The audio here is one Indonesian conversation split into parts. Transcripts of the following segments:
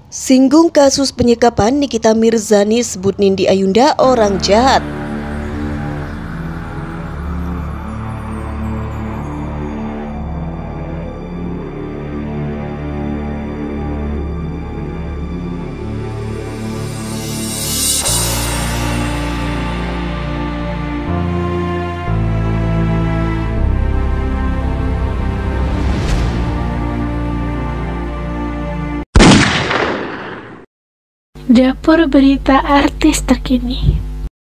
Singgung kasus penyekapan, Nikita Mirzani sebut Nindi Ayunda orang jahat. Dapur berita artis terkini.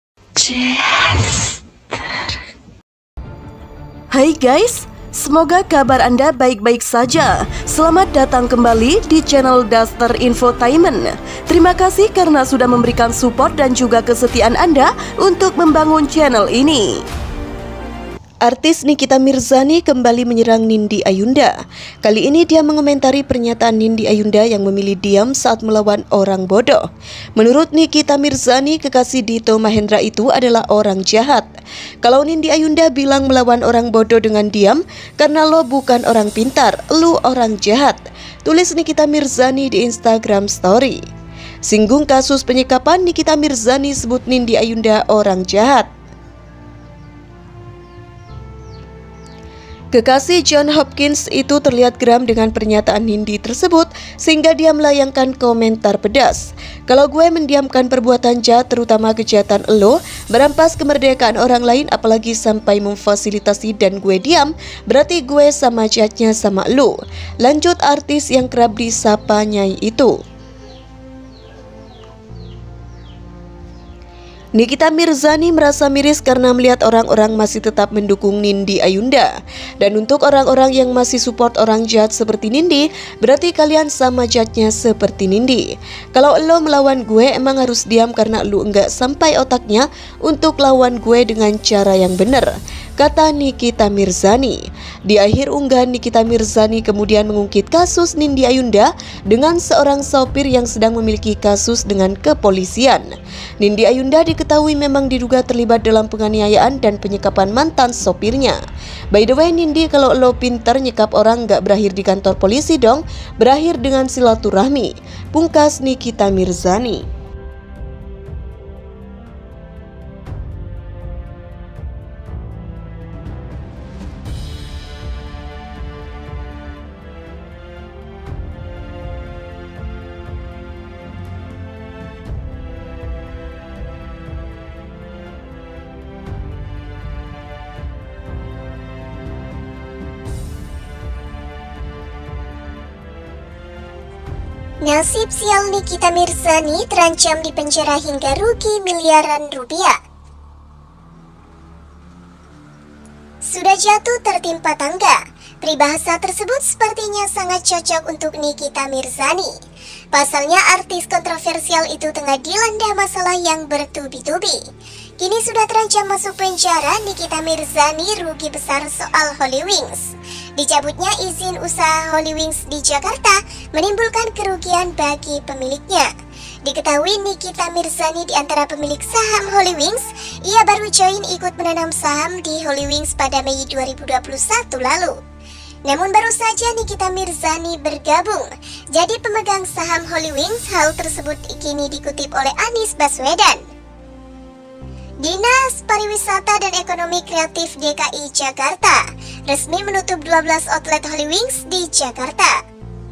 Hai guys, semoga kabar Anda baik-baik saja. Selamat datang kembali di channel Daster Infotainment. Terima kasih karena sudah memberikan support dan juga kesetiaan Anda untuk membangun channel ini. Artis Nikita Mirzani kembali menyerang Nindi Ayunda. Kali ini dia mengomentari pernyataan Nindi Ayunda yang memilih diam saat melawan orang bodoh. Menurut Nikita Mirzani, kekasih Dito Mahendra itu adalah orang jahat. Kalau Nindi Ayunda bilang melawan orang bodoh dengan diam, karena lo bukan orang pintar, lo orang jahat, tulis Nikita Mirzani di Instagram Story. Singgung kasus penyekapan, Nikita Mirzani sebut Nindi Ayunda orang jahat. Kekasih John Hopkins itu terlihat geram dengan pernyataan Nindi tersebut sehingga dia melayangkan komentar pedas. Kalau gue mendiamkan perbuatan jahat, terutama kejahatan lo, merampas kemerdekaan orang lain, apalagi sampai memfasilitasi dan gue diam, berarti gue sama jahatnya sama lo. Lanjut artis yang kerap disapa Nyai itu. Nikita Mirzani merasa miris karena melihat orang-orang masih tetap mendukung Nindi Ayunda. Dan untuk orang-orang yang masih support orang jahat seperti Nindi, berarti kalian sama jahatnya seperti Nindi. Kalau lo melawan gue, emang harus diam karena lo enggak sampai otaknya untuk lawan gue dengan cara yang benar, kata Nikita Mirzani. Di akhir unggahan, Nikita Mirzani kemudian mengungkit kasus Nindi Ayunda dengan seorang sopir yang sedang memiliki kasus dengan kepolisian. Nindi Ayunda diketahui memang diduga terlibat dalam penganiayaan dan penyekapan mantan sopirnya. By the way Nindi, kalau lo pinter nyekap orang gak berakhir di kantor polisi dong, berakhir dengan silaturahmi, pungkas Nikita Mirzani. Nasib sial Nikita Mirzani terancam dipenjara hingga rugi miliaran rupiah. Sudah jatuh tertimpa tangga. Peribahasa tersebut sepertinya sangat cocok untuk Nikita Mirzani. Pasalnya artis kontroversial itu tengah dilanda masalah yang bertubi-tubi. Kini sudah terancam masuk penjara. Nikita Mirzani rugi besar soal Hollywings. Dicabutnya izin usaha Hollywings di Jakarta menimbulkan kerugian bagi pemiliknya. Diketahui Nikita Mirzani di antara pemilik saham Hollywings. Ia baru join ikut menanam saham di Hollywings pada Mei 2021 lalu. Namun baru saja Nikita Mirzani bergabung jadi pemegang saham Hollywings. Hal tersebut kini dikutip oleh Anies Baswedan. Dinas Pariwisata dan Ekonomi Kreatif DKI Jakarta resmi menutup 12 outlet Hollywings di Jakarta.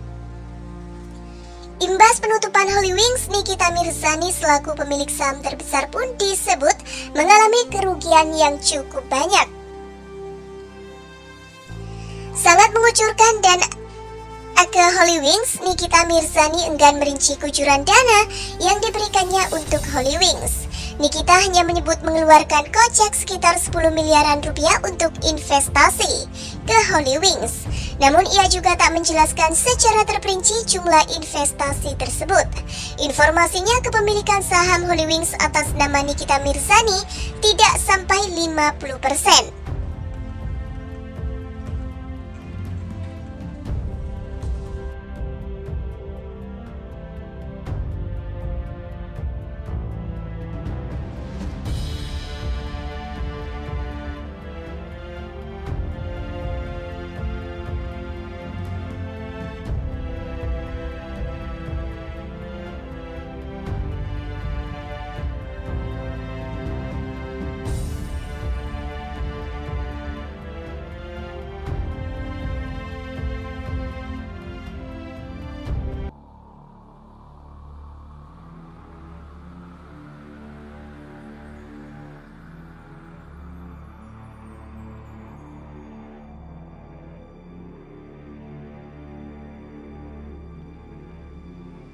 Imbas penutupan Hollywings, Nikita Mirzani selaku pemilik saham terbesar pun disebut mengalami kerugian yang cukup banyak. Sangat mengucurkan dan ke Hollywings, Nikita Mirzani enggan merinci kucuran dana yang diberikannya untuk Hollywings. Nikita hanya menyebut mengeluarkan kocek sekitar 10 miliaran rupiah untuk investasi ke Hollywings. Namun ia juga tak menjelaskan secara terperinci jumlah investasi tersebut. Informasinya kepemilikan saham Hollywings atas nama Nikita Mirzani tidak sampai 50%.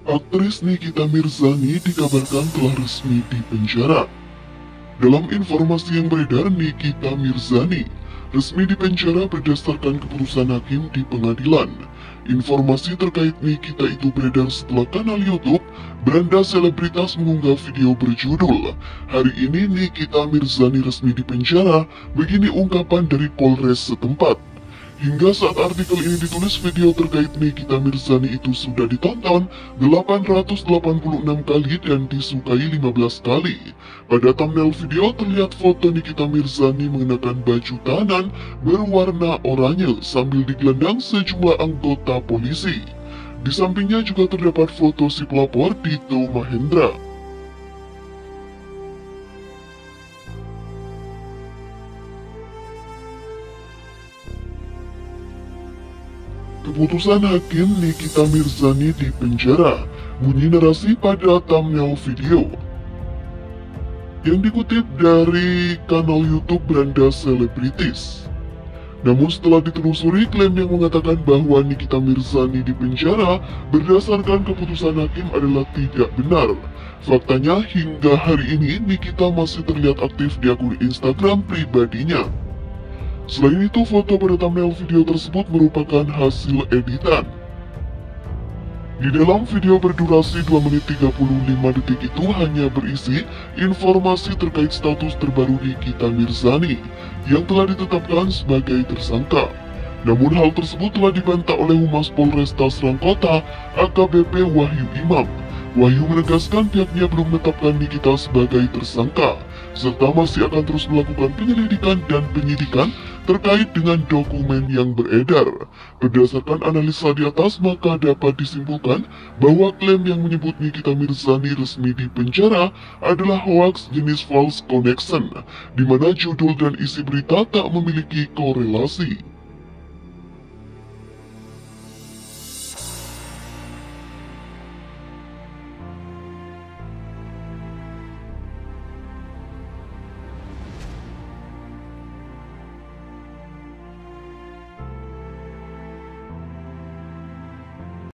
Aktris Nikita Mirzani dikabarkan telah resmi dipenjara. Dalam informasi yang beredar, Nikita Mirzani resmi dipenjara berdasarkan keputusan hakim di pengadilan. Informasi terkait Nikita itu beredar setelah kanal YouTube Beranda Selebritas mengunggah video berjudul "Hari ini Nikita Mirzani resmi dipenjara", begini ungkapan dari Polres setempat. Hingga saat artikel ini ditulis, video terkait Nikita Mirzani itu sudah ditonton 886 kali dan disukai 15 kali. Pada thumbnail video terlihat foto Nikita Mirzani mengenakan baju tahanan berwarna oranye sambil digelandang sejumlah anggota polisi. Di sampingnya juga terdapat foto si pelapor Dito Mahendra. Keputusan hakim Nikita Mirzani dipenjara, bunyi narasi pada thumbnail video. Yang dikutip dari kanal YouTube Beranda Selebritis. Namun setelah ditelusuri, klaim yang mengatakan bahwa Nikita Mirzani dipenjara berdasarkan keputusan hakim adalah tidak benar. Faktanya hingga hari ini Nikita masih terlihat aktif di akun Instagram pribadinya. Selain itu, foto pada thumbnail video tersebut merupakan hasil editan. Di dalam video berdurasi 2 menit 35 detik itu hanya berisi informasi terkait status terbaru Nikita Mirzani yang telah ditetapkan sebagai tersangka. Namun hal tersebut telah dibantah oleh Humas Polresta Serangkota AKBP Wahyu Imam. Wahyu menegaskan pihaknya belum menetapkan Nikita sebagai tersangka, serta masih akan terus melakukan penyelidikan dan penyidikan terkait dengan dokumen yang beredar. Berdasarkan analisa di atas, maka dapat disimpulkan bahwa klaim yang menyebut Nikita Mirzani resmi dipenjara adalah hoaks jenis false connection, di mana judul dan isi berita tak memiliki korelasi.